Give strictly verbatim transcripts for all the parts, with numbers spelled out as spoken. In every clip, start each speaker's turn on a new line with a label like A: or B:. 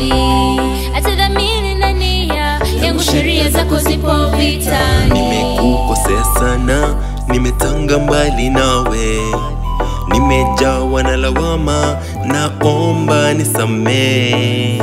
A: nani atadhamini na nia yangu, sheria zako zipo vitani.
B: Nimekukosea sana, nimetanga mbali nawe, nimejawa na lawama, naomba nisamee.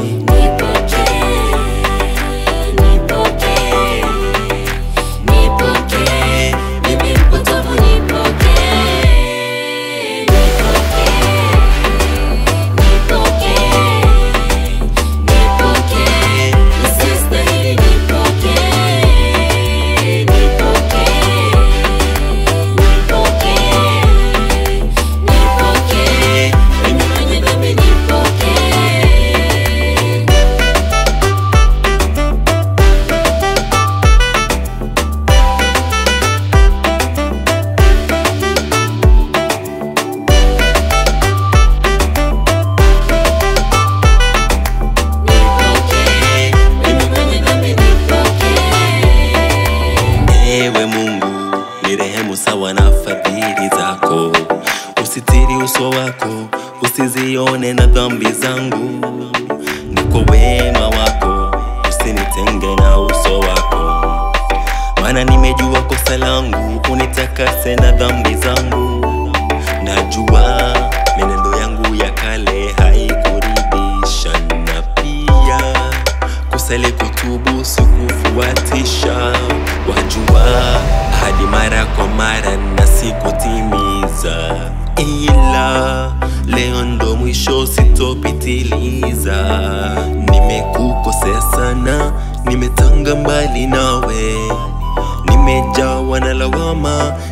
B: Ewe Mungu, nirehemu sawa na fadhili zako, usitiri uso wako, usizione na dhambi zangu. Niko wema wako, usinitenge na uso wako, maana nimejua kosa langu, unitakase na dhambi zangu. Najua menendo yangu ya kale haikuridhisha, na pia kusali kutubu sikufuatisha. Wajua hadi mara kwa mara na sikutimiza, ila leo ndo mwisho, sitopitiliza. Nimekukosea sana, nimetanga mbali nawe, nimejawa na lawama,